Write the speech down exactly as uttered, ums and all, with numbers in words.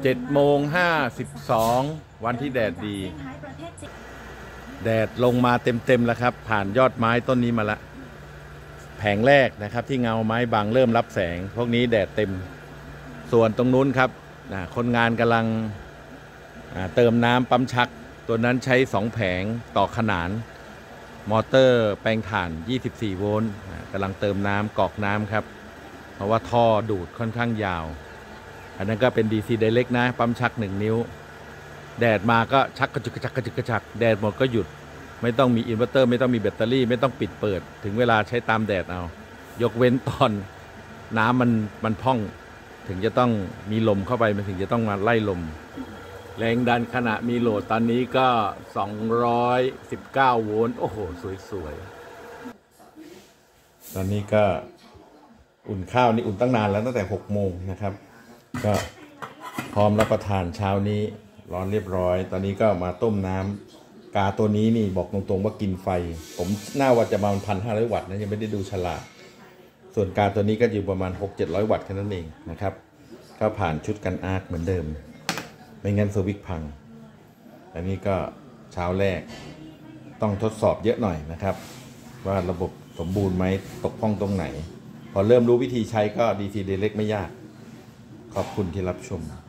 เจ็ดโมงห้าสิบสองวันที่แดดดีแดดลงมาเต็มๆแล้วครับผ่านยอดไม้ต้นนี้มาละแผงแรกนะครับที่เงาไม้บางเริ่มรับแสงพวกนี้แดดเต็มส่วนตรงนู้นครับคนงานกำลังเติมน้ำปั๊มชักตัวนั้นใช้สองแผงต่อขนานมอเตอร์แปลงถ่านยี่สิบสี่โวลต์กำลังเติมน้ำกรอกน้ำครับเพราะว่าท่อดูดค่อนข้างยาวอันนั้นก็เป็น ดี ซี Direct นะปั๊มชักหนึ่งนิ้วแดดมาก็ชักกระจุกกระชักกระจุกกระชักแดดหมดก็หยุดไม่ต้องมีอินเวอร์เตอร์ไม่ต้องมีแบตเตอรี่ไม่ต้องปิดเปิดถึงเวลาใช้ตามแดดเอายกเว้นตอนน้ำมันมันพองถึงจะต้องมีลมเข้าไปมันถึงจะต้องมาไล่ลมแรงดันขณะมีโหลดตอนนี้ก็สองร้อยสิบเก้าโวลต์โอ้โหสวยๆตอนนี้ก็อุ่นข้าวนี่อุ่นตั้งนานแล้วตั้งแต่หกโมงนะครับก็พร้อมรับประทานเช้านี้ร้อนเรียบร้อยตอนนี้ก็มาต้มน้ำกาตัวนี้นี่บอกตรงๆว่ากินไฟผมน่าว่าจะประมาณพันห้าร้อยวัตต์นะยังไม่ได้ดูฉลากส่วนกาตัวนี้ก็อยู่ประมาณหกเจ็ดร้อยวัตต์แค่นั้นเองนะครับก็ผ่านชุดกันอาร์คเหมือนเดิมไม่งั้นสวิตช์พังอันนี้ก็เช้าแรกต้องทดสอบเยอะหน่อยนะครับว่าระบบสมบูรณ์ไหมตกพร่องตรงไหนพอเริ่มรู้วิธีใช้ก็ ดี ซี Direct ไม่ยากขอบคุณที่รับชม